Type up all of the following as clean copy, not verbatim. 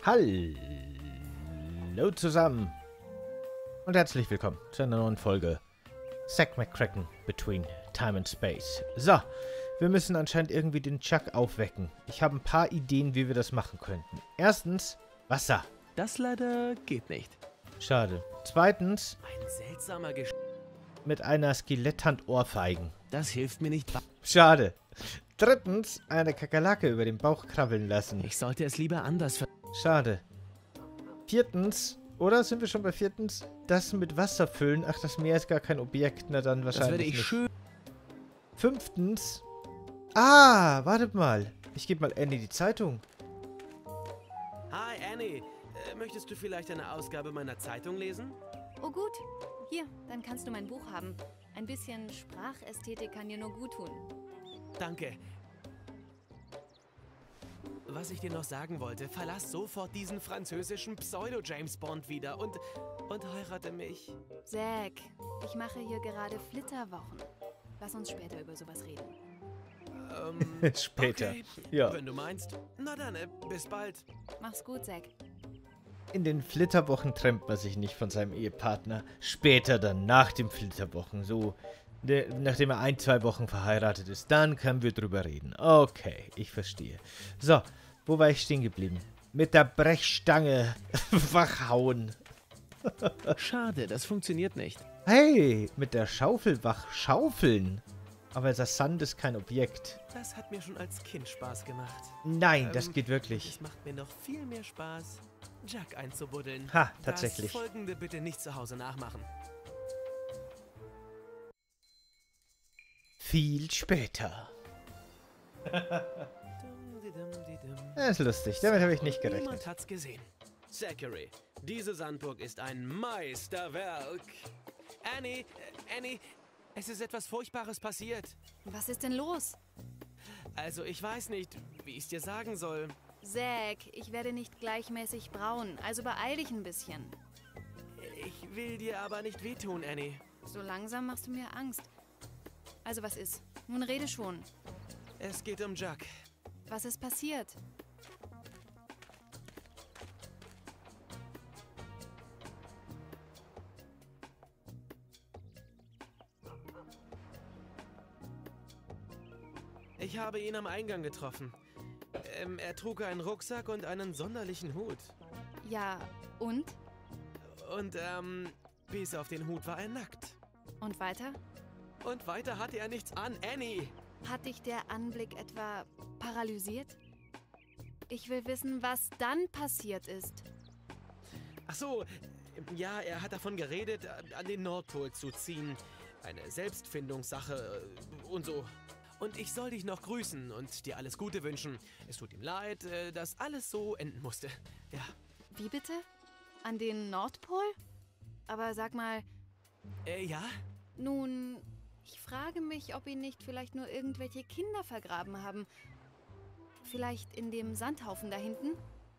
Hallo zusammen und herzlich willkommen zu einer neuen Folge Zack McCracken Between Time and Space. So, wir müssen anscheinend irgendwie den Chuck aufwecken. Ich habe ein paar Ideen, wie wir das machen könnten. Erstens, Wasser. Das leider geht nicht. Schade. Zweitens, Ein seltsamer mit einer Skeletthand Ohrfeigen. Das hilft mir nicht. Schade. Drittens, eine Kakerlake über den Bauch krabbeln lassen. Ich sollte es lieber anders Schade. Viertens, oder sind wir schon bei viertens? Das mit Wasser füllen. Ach, das Meer ist gar kein Objekt. Na dann wahrscheinlich Das werde ich nicht. schön. Fünftens. Ah, wartet mal. Ich gebe mal Annie die Zeitung. Hi Annie, möchtest du vielleicht eine Ausgabe meiner Zeitung lesen? Oh gut, hier, dann kannst du mein Buch haben. Ein bisschen Sprachästhetik kann dir nur gut tun. Danke. Was ich dir noch sagen wollte, verlass sofort diesen französischen Pseudo-James-Bond wieder und heirate mich. Zack, ich mache hier gerade Flitterwochen. Lass uns später über sowas reden. Später. Okay, Ja. wenn du meinst. Na dann, bis bald. Mach's gut, Zack. In den Flitterwochen trennt man sich nicht von seinem Ehepartner. Später dann, nach den Flitterwochen. So, nachdem er 1-2 Wochen verheiratet ist. Dann können wir drüber reden. Okay, ich verstehe. So, wo war ich stehen geblieben? Mit der Brechstange wachhauen. Schade, das funktioniert nicht. Hey, mit der Schaufel schaufeln. Aber der Sand ist kein Objekt. Das hat mir schon als Kind Spaß gemacht. Nein, das geht wirklich. Es macht mir noch viel mehr Spaß, Jack einzubuddeln. Ha, tatsächlich. Das Folgende bitte nicht zu Hause nachmachen. Viel später. Das ist lustig, damit habe ich nicht gerechnet. Niemand hat's gesehen. Zachary, diese Sandburg ist ein Meisterwerk. Annie, es ist etwas Furchtbares passiert. Was ist denn los? Also, ich weiß nicht, wie ich es dir sagen soll. Zack, ich werde nicht gleichmäßig braun, also beeil dich ein bisschen. Ich will dir aber nicht wehtun, Annie. So langsam machst du mir Angst. Also was ist? Nun rede schon. Es geht um Jack. Was ist passiert? Ich habe ihn am Eingang getroffen. Er trug einen Rucksack und einen sonderlichen Hut. Ja, und? Und, bis auf den Hut war er nackt. Und weiter? Und weiter hatte er nichts an, Annie. Hat dich der Anblick etwa paralysiert? Ich will wissen, was dann passiert ist. Ach so, ja, er hat davon geredet, an den Nordpol zu ziehen. Eine Selbstfindungssache und so. Und ich soll dich noch grüßen und dir alles Gute wünschen. Es tut ihm leid, dass alles so enden musste. Ja. Wie bitte? An den Nordpol? Aber sag mal... Ja? Nun, ich frage mich, ob ihn nicht vielleicht nur irgendwelche Kinder vergraben haben. Vielleicht in dem Sandhaufen da hinten?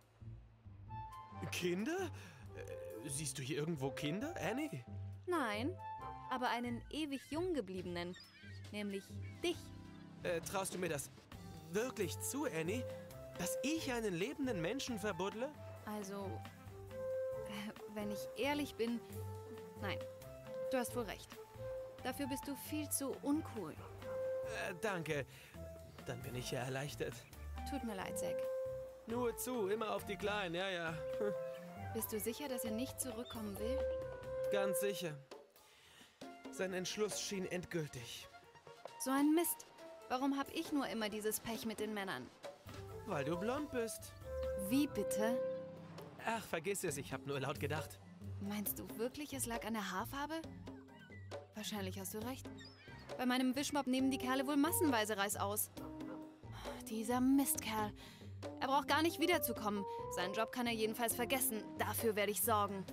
Kinder? Siehst du hier irgendwo Kinder, Annie? Nein, aber einen ewig jung gebliebenen. Nämlich dich. Traust du mir das wirklich zu, Annie? Dass ich einen lebenden Menschen verbuddle? Also, wenn ich ehrlich bin... Nein, du hast wohl recht. Dafür bist du viel zu uncool. Danke. Dann bin ich ja erleichtert. Tut mir leid, Zack. Nur zu, immer auf die Kleinen, ja. Bist du sicher, dass er nicht zurückkommen will? Ganz sicher. Sein Entschluss schien endgültig. So ein Mist. Warum habe ich nur immer dieses Pech mit den Männern? Weil du blond bist. Wie bitte? Ach, vergiss es, ich habe nur laut gedacht. Meinst du wirklich, es lag an der Haarfarbe? Wahrscheinlich hast du recht. Bei meinem Wischmopp nehmen die Kerle wohl massenweise Reis aus. Dieser Mistkerl. Er braucht gar nicht wiederzukommen. Seinen Job kann er jedenfalls vergessen. Dafür werde ich sorgen.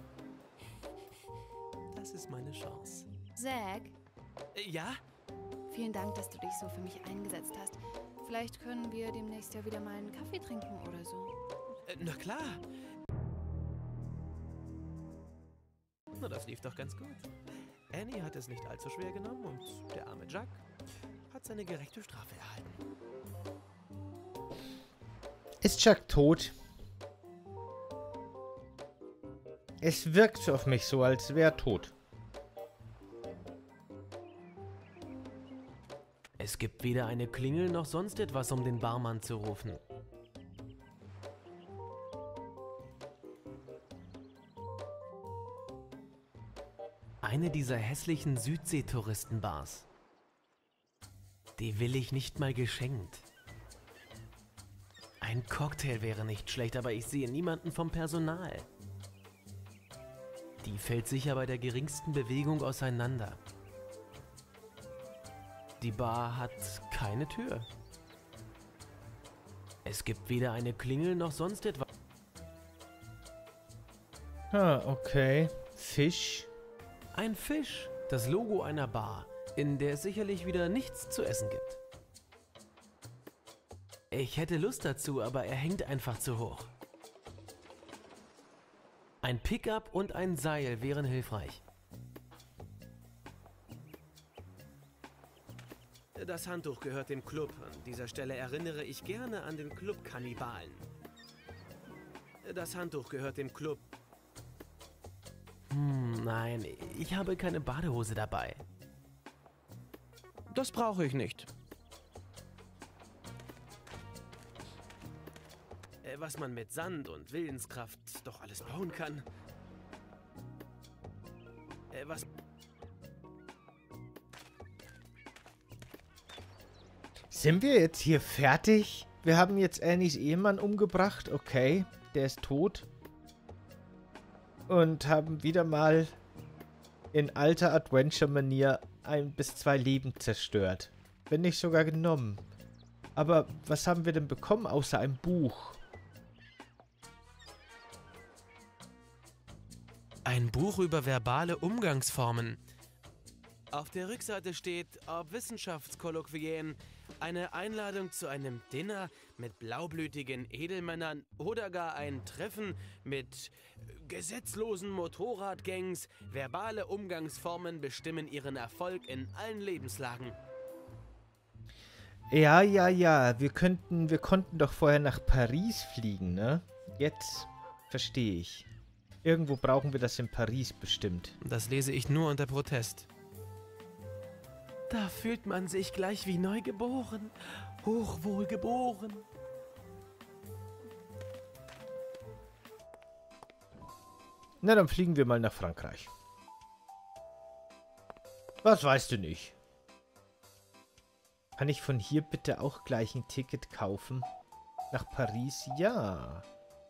Das ist meine Chance. Zack, Ja? vielen Dank, dass du dich so für mich eingesetzt hast. Vielleicht können wir demnächst ja wieder mal einen Kaffee trinken oder so. Na klar. Na, das lief doch ganz gut. Annie hat es nicht allzu schwer genommen und der arme Jack hat seine gerechte Strafe erhalten. Ist Chuck tot? Es wirkt auf mich so, als wäre er tot. Es gibt weder eine Klingel noch sonst etwas, um den Barmann zu rufen. Eine dieser hässlichen Südseetouristenbars. Die will ich nicht mal geschenkt. Ein Cocktail wäre nicht schlecht, aber ich sehe niemanden vom Personal. Die fällt sicher bei der geringsten Bewegung auseinander. Die Bar hat keine Tür. Es gibt weder eine Klingel noch sonst etwas. Ah, okay. Fisch. Ein Fisch, das Logo einer Bar, in der es sicherlich wieder nichts zu essen gibt. Ich hätte Lust dazu, aber er hängt einfach zu hoch. Ein Pickup und ein Seil wären hilfreich. Das Handtuch gehört dem Club. An dieser Stelle erinnere ich gerne an den Club-Kannibalen. Das Handtuch gehört dem Club. Nein, ich habe keine Badehose dabei. Das brauche ich nicht. Was man mit Sand und Willenskraft doch alles bauen kann. Sind wir jetzt hier fertig? Wir haben jetzt Annies Ehemann umgebracht. Okay, der ist tot. Und haben wieder mal in alter Adventure-Manier 1 bis 2 Leben zerstört. Wenn nicht sogar genommen. Aber was haben wir denn bekommen außer einem Buch? Ein Buch über verbale Umgangsformen. Auf der Rückseite steht, ob Wissenschaftskolloquien, eine Einladung zu einem Dinner mit blaublütigen Edelmännern oder gar ein Treffen mit gesetzlosen Motorradgangs. Verbale Umgangsformen bestimmen ihren Erfolg in allen Lebenslagen. Ja. Wir konnten doch vorher nach Paris fliegen, ne? Jetzt verstehe ich. Irgendwo brauchen wir das in Paris bestimmt. Das lese ich nur unter Protest. Da fühlt man sich gleich wie neugeboren. Hochwohlgeboren. Na, dann fliegen wir mal nach Frankreich. Was weißt du nicht? Kann ich von hier bitte auch gleich ein Ticket kaufen? Nach Paris? Ja.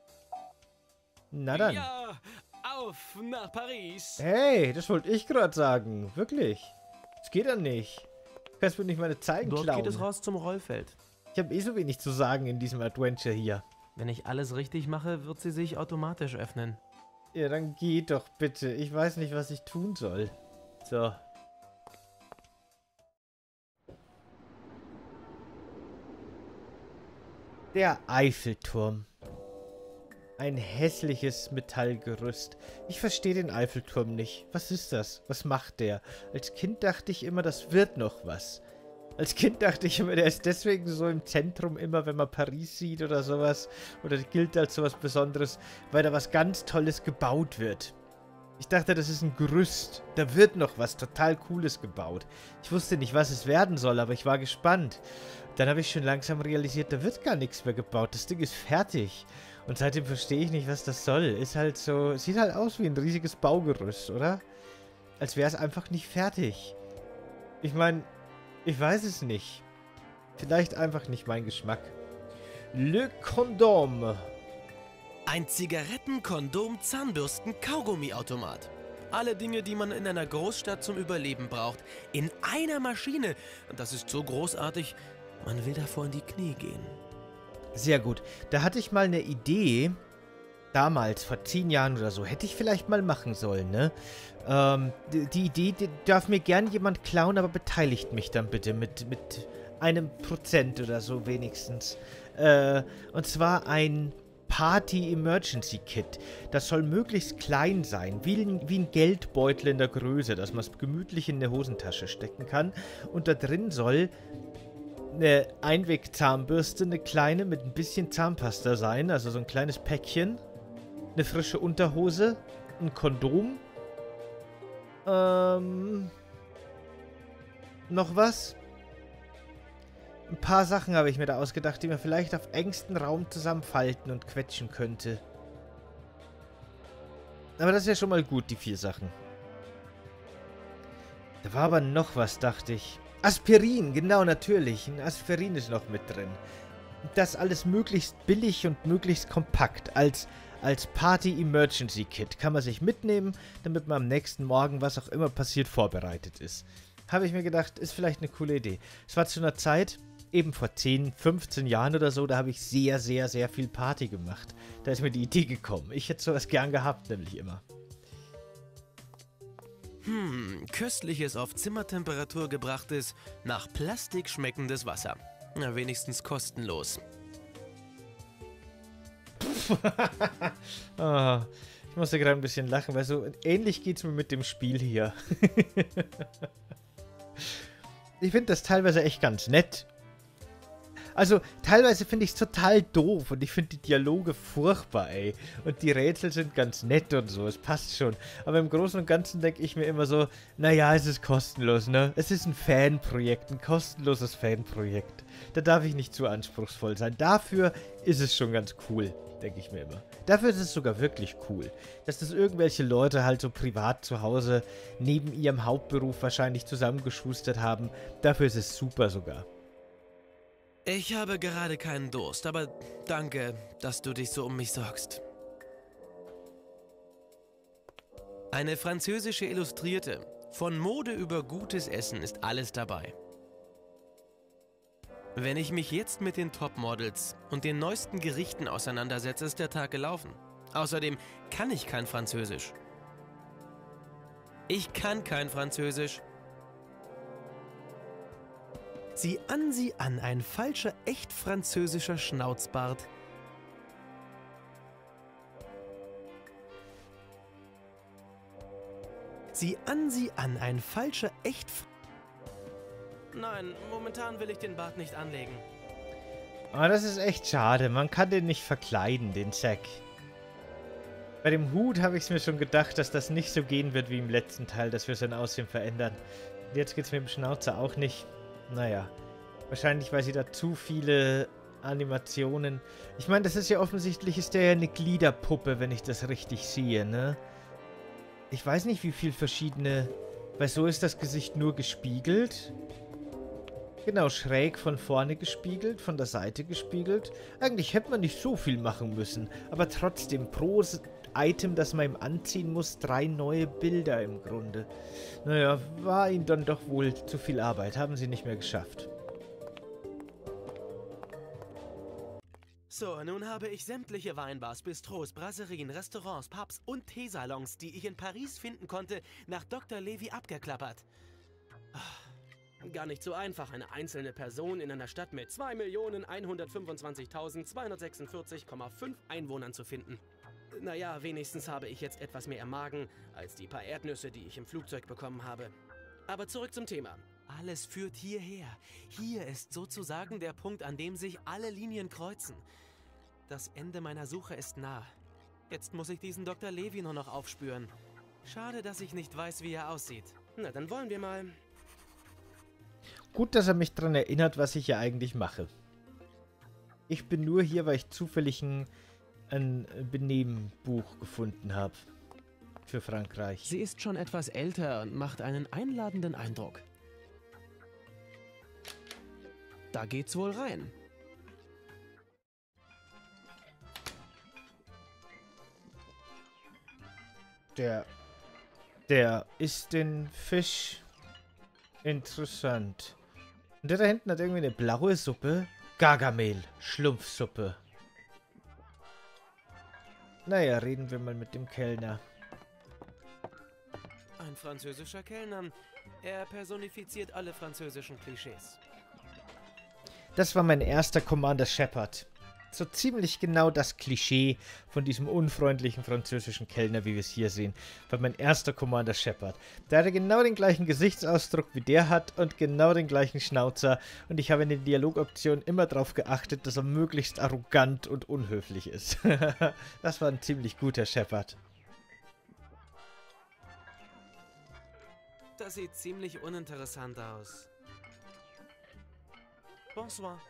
Na dann. Ja, auf nach Paris. Hey, das wollte ich gerade sagen. Wirklich. Das geht dann nicht. Du kannst mir nicht meine Zeigen Dort klauen. geht es raus zum Rollfeld. Ich habe eh so wenig zu sagen in diesem Adventure hier. Wenn ich alles richtig mache, wird sie sich automatisch öffnen. Ja, dann geh doch bitte. Ich weiß nicht, was ich tun soll. So. Der Eiffelturm. Ein hässliches Metallgerüst. Ich verstehe den Eiffelturm nicht. Was ist das? Was macht der? Als Kind dachte ich immer, das wird noch was. Als Kind dachte ich immer, der ist deswegen so im Zentrum immer, wenn man Paris sieht oder sowas. Oder gilt als sowas Besonderes, weil da was ganz Tolles gebaut wird. Ich dachte, das ist ein Gerüst. Da wird noch was total Cooles gebaut. Ich wusste nicht, was es werden soll, aber ich war gespannt. Dann habe ich schon langsam realisiert, da wird gar nichts mehr gebaut. Das Ding ist fertig. Und seitdem verstehe ich nicht, was das soll. Ist halt so, sieht halt aus wie ein riesiges Baugerüst, oder? Als wäre es einfach nicht fertig. Ich meine, ich weiß es nicht. Vielleicht einfach nicht mein Geschmack. Le Condom. Ein Zigaretten-, Kondom-, Zahnbürsten-, Kaugummiautomat. Alle Dinge, die man in einer Großstadt zum Überleben braucht. In einer Maschine. Und das ist so großartig, man will davor in die Knie gehen. Sehr gut. Da hatte ich mal eine Idee. Damals, vor 10 Jahren oder so. Hätte ich vielleicht mal machen sollen, ne? Die Idee die darf mir gern jemand klauen, aber beteiligt mich dann bitte mit 1% oder so wenigstens. Und zwar ein Party-Emergency-Kit. Das soll möglichst klein sein, wie ein Geldbeutel in der Größe, dass man es gemütlich in eine Hosentasche stecken kann. Und da drin soll eine Einwegzahnbürste, eine kleine mit ein bisschen Zahnpasta sein, also so ein kleines Päckchen, eine frische Unterhose ein Kondom. Noch was? Ein paar Sachen habe ich mir da ausgedacht, die man vielleicht auf engstem Raum zusammenfalten und quetschen könnte. Aber das ist ja schon mal gut, die 4 Sachen. Da war aber noch was, dachte ich. Aspirin, genau, natürlich. Ein Aspirin ist noch mit drin. Das alles möglichst billig und möglichst kompakt. Als Party-Emergency-Kit kann man sich mitnehmen, damit man am nächsten Morgen, was auch immer passiert, vorbereitet ist. Habe ich mir gedacht, ist vielleicht eine coole Idee. Es war zu einer Zeit, eben vor 10, 15 Jahren oder so, da habe ich sehr, sehr, sehr viel Party gemacht. Da ist mir die Idee gekommen. Ich hätte sowas gern gehabt, nämlich immer. Köstliches, auf Zimmertemperatur gebrachtes, nach Plastik schmeckendes Wasser. Na, wenigstens kostenlos. Oh, ich musste gerade ein bisschen lachen, weil so ähnlich geht es mir mit dem Spiel hier. Ich finde das teilweise echt ganz nett. Also, teilweise finde ich es total doof und ich finde die Dialoge furchtbar, ey. Und die Rätsel sind ganz nett und so, es passt schon. Aber im Großen und Ganzen denke ich mir immer so, naja, es ist kostenlos, ne? Es ist ein Fanprojekt, ein kostenloses Fanprojekt. Da darf ich nicht zu anspruchsvoll sein. Dafür ist es schon ganz cool, denke ich mir immer. Dafür ist es sogar wirklich cool, dass das irgendwelche Leute halt so privat zu Hause neben ihrem Hauptberuf wahrscheinlich zusammengeschustert haben. Dafür ist es super sogar. Ich habe gerade keinen Durst, aber danke, dass du dich so um mich sorgst. Eine französische Illustrierte. Von Mode über gutes Essen ist alles dabei. Wenn ich mich jetzt mit den Topmodels und den neuesten Gerichten auseinandersetze, ist der Tag gelaufen. Außerdem kann ich kein Französisch. Ich kann kein Französisch. Sieh an, ein falscher, echt französischer Schnauzbart. Sieh an, ein falscher, echt... Nein, momentan will ich den Bart nicht anlegen. Aber das ist echt schade. Man kann den nicht verkleiden, den Zack. Bei dem Hut habe ich es mir schon gedacht, dass das nicht so gehen wird wie im letzten Teil, dass wir sein Aussehen verändern. Und jetzt geht es mit dem Schnauzer auch nicht. Naja, wahrscheinlich, weil sie da zu viele Animationen... Ich meine, das ist ja offensichtlich, ist der ja eine Gliederpuppe, wenn ich das richtig sehe, ne? Ich weiß nicht, wie viel verschiedene... Weil so ist das Gesicht nur gespiegelt. Genau, schräg von vorne gespiegelt, von der Seite gespiegelt. Eigentlich hätte man nicht so viel machen müssen. Aber trotzdem, pro Item, das man ihm anziehen muss, 3 neue Bilder im Grunde. Naja, war ihnen dann doch wohl zu viel Arbeit. Haben sie nicht mehr geschafft. So, nun habe ich sämtliche Weinbars, Bistros, Brasserien, Restaurants, Pubs und Teesalons, die ich in Paris finden konnte, nach Dr. Levy abgeklappert. Gar nicht so einfach, eine einzelne Person in einer Stadt mit 2.125.246,5 Einwohnern zu finden. Naja, wenigstens habe ich jetzt etwas mehr im Magen als die paar Erdnüsse, die ich im Flugzeug bekommen habe. Aber zurück zum Thema. Alles führt hierher. Hier ist sozusagen der Punkt, an dem sich alle Linien kreuzen. Das Ende meiner Suche ist nah. Jetzt muss ich diesen Dr. Levy nur noch aufspüren. Schade, dass ich nicht weiß, wie er aussieht. Na, dann wollen wir mal... Gut, dass er mich daran erinnert, was ich hier eigentlich mache. Ich bin nur hier, weil ich zufällig ein Benehmbuch gefunden habe. Für Frankreich. Sie ist schon etwas älter und macht einen einladenden Eindruck. Da geht's wohl rein. Der isst den Fisch. Interessant. Und der da hinten hat irgendwie eine blaue Suppe. Gargamel. Schlumpfsuppe. Naja, reden wir mal mit dem Kellner. Ein französischer Kellner. Er personifiziert alle französischen Klischees. Das war mein erster Commander Shepard. So ziemlich genau das Klischee von diesem unfreundlichen französischen Kellner, wie wir es hier sehen. War mein erster Commander Shepard. Der hatte genau den gleichen Gesichtsausdruck, wie der hat und genau den gleichen Schnauzer. Und ich habe in den Dialogoptionen immer darauf geachtet, dass er möglichst arrogant und unhöflich ist. Das war ein ziemlich guter Shepard. Das sieht ziemlich uninteressant aus. Bonsoir.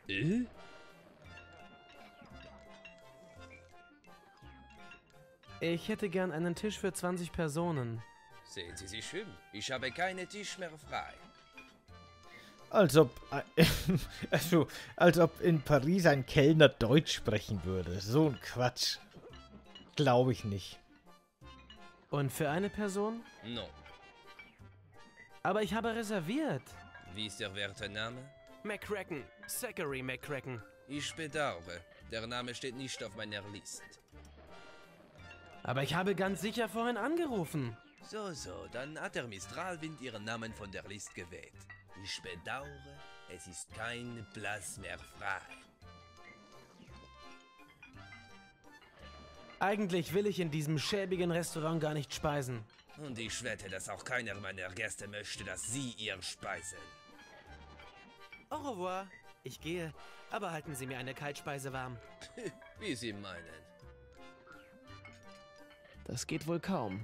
Ich hätte gern einen Tisch für 20 Personen. Sehen Sie sich um. Ich habe keinen Tisch mehr frei. Als ob, also, als ob in Paris ein Kellner Deutsch sprechen würde. So ein Quatsch. Glaube ich nicht. Und für eine Person? No. Aber ich habe reserviert. Wie ist der werte Name? McCracken. Zachary McCracken. Ich bedauere. Der Name steht nicht auf meiner Liste. Aber ich habe ganz sicher vorhin angerufen. So, dann hat der Mistralwind Ihren Namen von der Liste gewählt. Ich bedauere, es ist kein Platz mehr frei. Eigentlich will ich in diesem schäbigen Restaurant gar nicht speisen. Und ich wette, dass auch keiner meiner Gäste möchte, dass Sie ihr speisen. Au revoir. Ich gehe, aber halten Sie mir eine Kaltspeise warm. Wie Sie meinen. Das geht wohl kaum.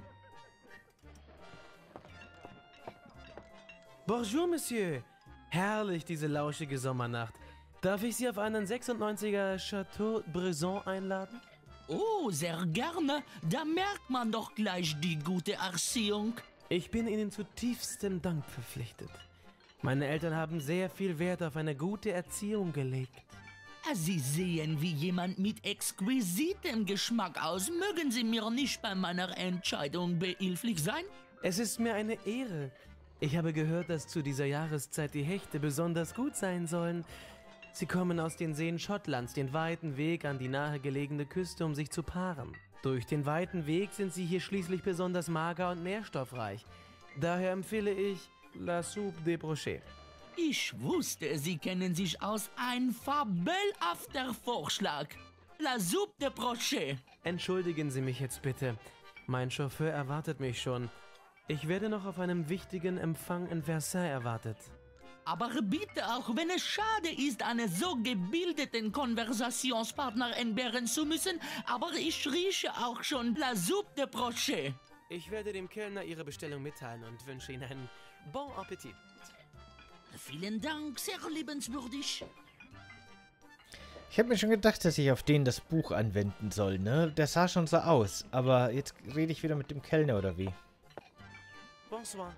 Bonjour, Monsieur. Herrlich, diese lauschige Sommernacht. Darf ich Sie auf einen 96er Chateau Brisson einladen? Oh, sehr gerne. Da merkt man doch gleich die gute Erziehung. Ich bin Ihnen zu tiefstem Dank verpflichtet. Meine Eltern haben sehr viel Wert auf eine gute Erziehung gelegt. Sie sehen wie jemand mit exquisitem Geschmack aus. Mögen Sie mir nicht bei meiner Entscheidung behilflich sein? Es ist mir eine Ehre. Ich habe gehört, dass zu dieser Jahreszeit die Hechte besonders gut sein sollen. Sie kommen aus den Seen Schottlands, den weiten Weg an die nahegelegene Küste, um sich zu paaren. Durch den weiten Weg sind sie hier schließlich besonders mager und nährstoffreich. Daher empfehle ich La Soupe des Brochets. Ich wusste, Sie kennen sich aus. Ein fabelhafter Vorschlag. La Soupe de Brochet. Entschuldigen Sie mich jetzt bitte. Mein Chauffeur erwartet mich schon. Ich werde noch auf einem wichtigen Empfang in Versailles erwartet. Aber bitte, auch wenn es schade ist, einen so gebildeten Konversationspartner entbehren zu müssen, aber ich rieche auch schon La Soupe de Brochet. Ich werde dem Kellner Ihre Bestellung mitteilen und wünsche Ihnen einen Bon Appetit. Vielen Dank, sehr liebenswürdig. Ich habe mir schon gedacht, dass ich auf den das Buch anwenden soll, ne? Der sah schon so aus. Aber jetzt rede ich wieder mit dem Kellner, oder wie? Bonsoir.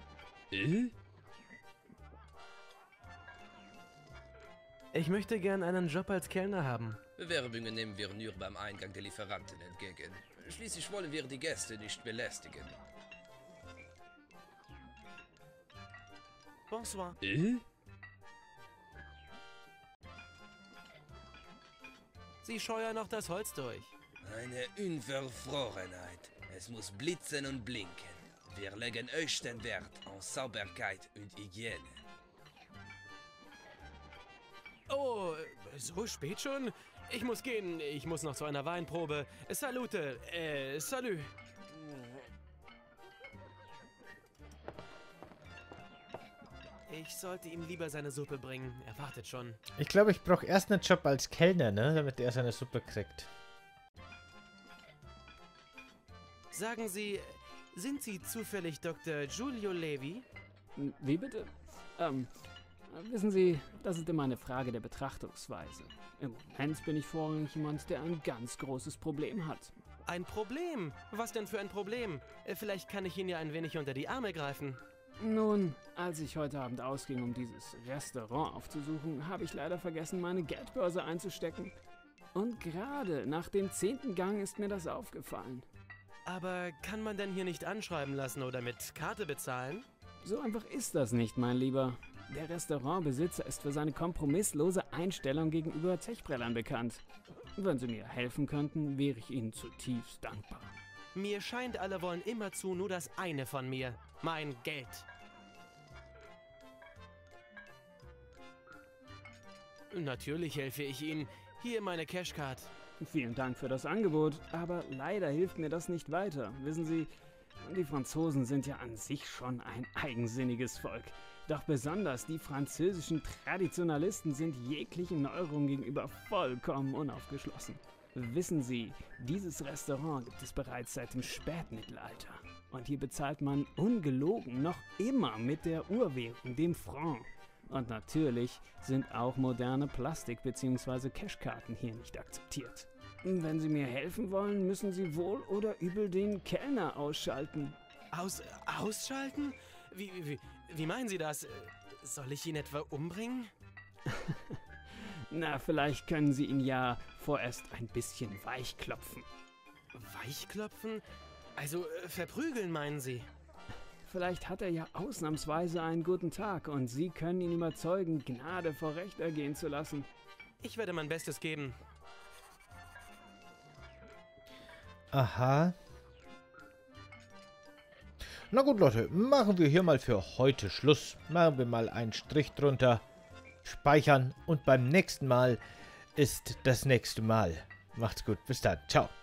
Ich möchte gern einen Job als Kellner haben. Bewerbungen nehmen wir nur beim Eingang der Lieferanten entgegen. Schließlich wollen wir die Gäste nicht belästigen. Bonsoir. Sie scheuern noch das Holz durch. Eine Unverfrorenheit. Es muss blitzen und blinken. Wir legen höchsten Wert auf Sauberkeit und Hygiene. Oh, so spät schon? Ich muss gehen. Ich muss noch zu einer Weinprobe. Salute. Salü. Ich sollte ihm lieber seine Suppe bringen. Er wartet schon. Ich glaube, ich brauche erst einen Job als Kellner, ne? Damit er seine Suppe kriegt. Sagen Sie, sind Sie zufällig Dr. Giulio Levi? Wie bitte? Wissen Sie, das ist immer eine Frage der Betrachtungsweise. Im Moment bin ich vorrangig jemand, der ein ganz großes Problem hat. Ein Problem? Was denn für ein Problem? Vielleicht kann ich Ihnen ja ein wenig unter die Arme greifen. Nun, als ich heute Abend ausging, um dieses Restaurant aufzusuchen, habe ich leider vergessen, meine Geldbörse einzustecken. Und gerade nach dem 10. Gang ist mir das aufgefallen. Aber kann man denn hier nicht anschreiben lassen oder mit Karte bezahlen? So einfach ist das nicht, mein Lieber. Der Restaurantbesitzer ist für seine kompromisslose Einstellung gegenüber Zechbrellern bekannt. Wenn Sie mir helfen könnten, wäre ich Ihnen zutiefst dankbar. Mir scheint, alle wollen immerzu nur das eine von mir. Mein Geld. Natürlich helfe ich Ihnen. Hier meine Cashcard. Vielen Dank für das Angebot, aber leider hilft mir das nicht weiter. Wissen Sie, die Franzosen sind ja an sich schon ein eigensinniges Volk. Doch besonders die französischen Traditionalisten sind jeglichen Neuerungen gegenüber vollkommen unaufgeschlossen. Wissen Sie, dieses Restaurant gibt es bereits seit dem Spätmittelalter. Und hier bezahlt man ungelogen noch immer mit der Urwährung, dem Franc. Und natürlich sind auch moderne Plastik- bzw. Cashkarten hier nicht akzeptiert. Wenn Sie mir helfen wollen, müssen Sie wohl oder übel den Kellner ausschalten. Ausschalten? Wie meinen Sie das? Soll ich ihn etwa umbringen? Na, vielleicht können Sie ihn ja vorerst ein bisschen weichklopfen. Weichklopfen? Also verprügeln, meinen Sie? Vielleicht hat er ja ausnahmsweise einen guten Tag und Sie können ihn überzeugen, Gnade vor Recht ergehen zu lassen. Ich werde mein Bestes geben. Aha. Na gut, Leute, machen wir hier mal für heute Schluss. Machen wir mal einen Strich drunter, speichern und beim nächsten Mal ist das nächste Mal. Macht's gut, bis dann, ciao.